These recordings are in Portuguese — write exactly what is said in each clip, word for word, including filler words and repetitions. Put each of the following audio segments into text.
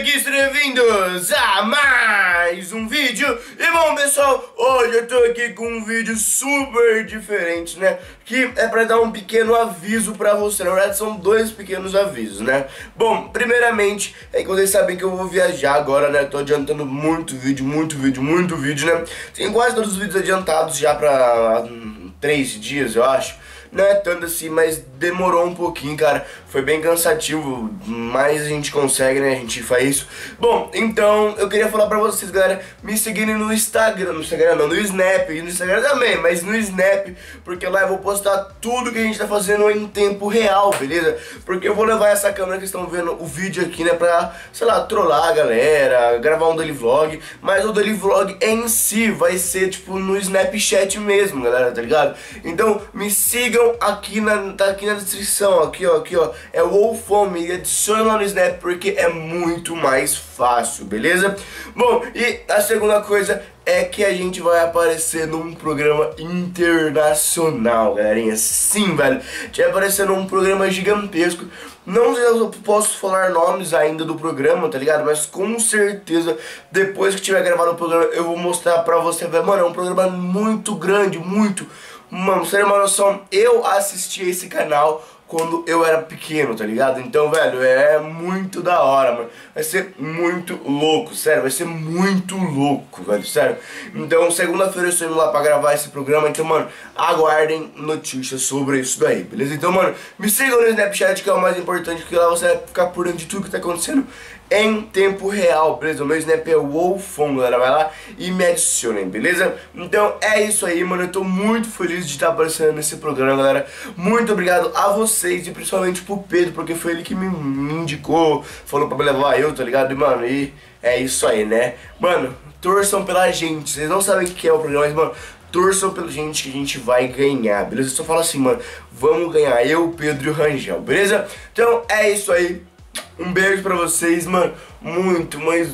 aqui, sejam bem-vindos a mais um vídeo. E bom, pessoal, hoje eu tô aqui com um vídeo super diferente, né? Que é pra dar um pequeno aviso pra você. Na verdade são dois pequenos avisos, né? Bom, primeiramente, é que vocês sabem que eu vou viajar agora, né? Tô adiantando muito vídeo, muito vídeo, muito vídeo, né? Tem quase todos os vídeos adiantados já pra hum, três dias, eu acho. Não é tanto assim, mas demorou um pouquinho, cara. Foi bem cansativo, mas a gente consegue, né? A gente faz isso. Bom, então eu queria falar pra vocês, galera, me seguirem no Instagram. No Instagram não, no Snap. E no Instagram também, mas no Snap, porque lá eu vou postar tudo que a gente tá fazendo em tempo real, beleza? Porque eu vou levar essa câmera que estão vendo o vídeo aqui, né? Pra, sei lá, trollar a galera, gravar um daily vlog. Mas o daily vlog em si vai ser, tipo, no Snapchat mesmo, galera, tá ligado? Então me sigam aqui na, tá aqui na descrição, aqui ó, aqui ó, é o Wolfon, me adiciona lá no Snap porque é muito mais fácil, beleza? Bom, e a segunda coisa é que a gente vai aparecer num programa internacional, galerinha. Sim, velho, a gente vai aparecer num programa gigantesco. Não sei se eu posso falar nomes ainda do programa, tá ligado? Mas com certeza, depois que tiver gravado o programa, eu vou mostrar pra você, velho. Mano, é um programa muito grande, muito... Mano, você tem uma noção, eu assisti esse canal quando eu era pequeno, tá ligado? Então, velho, é muito da hora, mano. Vai ser muito louco, sério, vai ser muito louco, velho, sério. Então, segunda-feira eu estou indo lá pra gravar esse programa, então, mano, aguardem notícias sobre isso daí, beleza? Então, mano, me sigam no Snapchat, que é o mais importante, porque lá você vai ficar por dentro de tudo que tá acontecendo em tempo real, beleza? O meu Snap é o Wolfon, galera, vai lá e me adicionem, beleza? Então é isso aí, mano, eu tô muito feliz de estar aparecendo nesse programa, galera. Muito obrigado a vocês e principalmente pro Pedro, porque foi ele que me, me indicou, falou pra me levar eu, tá ligado? E, mano, e é isso aí, né? Mano, torçam pela gente, vocês não sabem o que é o programa, mas, mano, torçam pela gente que a gente vai ganhar, beleza? Eu só falo assim, mano, vamos ganhar, eu, Pedro e o Rangel, beleza? Então é isso aí. Um beijo pra vocês, mano. Muito, mas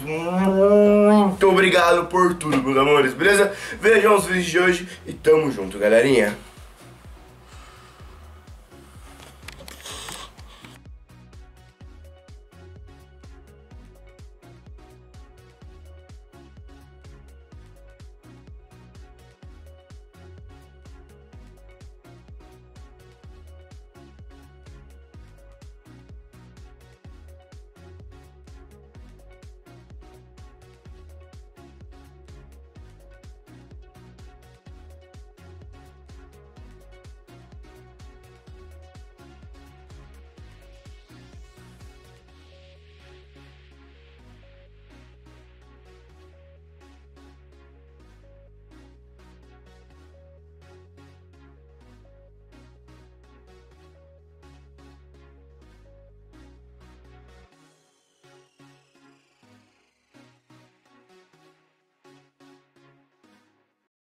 muito obrigado por tudo, meus amores, beleza? Vejam os vídeos de hoje e tamo junto, galerinha.